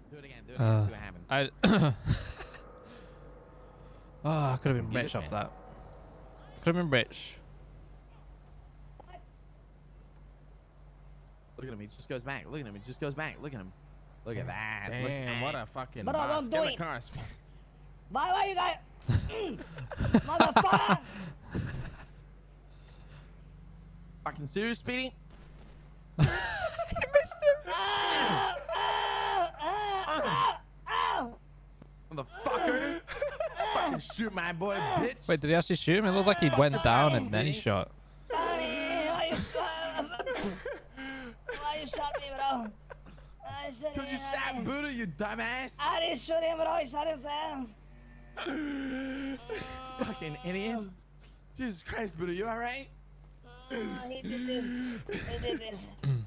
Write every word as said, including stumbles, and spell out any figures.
Do it again. Do it again. Uh, See what happened. I. Oh, I could have been rich off that. Could have been rich. Look at him. He just goes back. Look at him. He just goes back. Look at him. Look at that. Damn, Look at what that. a fucking Bro, boss. don't do Get it. the car, Speedy. Why, why you guys? Motherfucker! Fucking serious, Speedy? You missed him. Ow, ow, ow, ow, Motherfucker. Fucking shoot my boy, bitch. Wait, did he actually shoot him? It looked like he went down and then he shot. Why you shot Why you shot me, bro? I shot Because you him, shot I- Buddha, you dumbass. I didn't shoot him, bro. I shot him down. Fucking idiot. Jesus Christ, Buddha, you alright? Uh, he did this. He did this.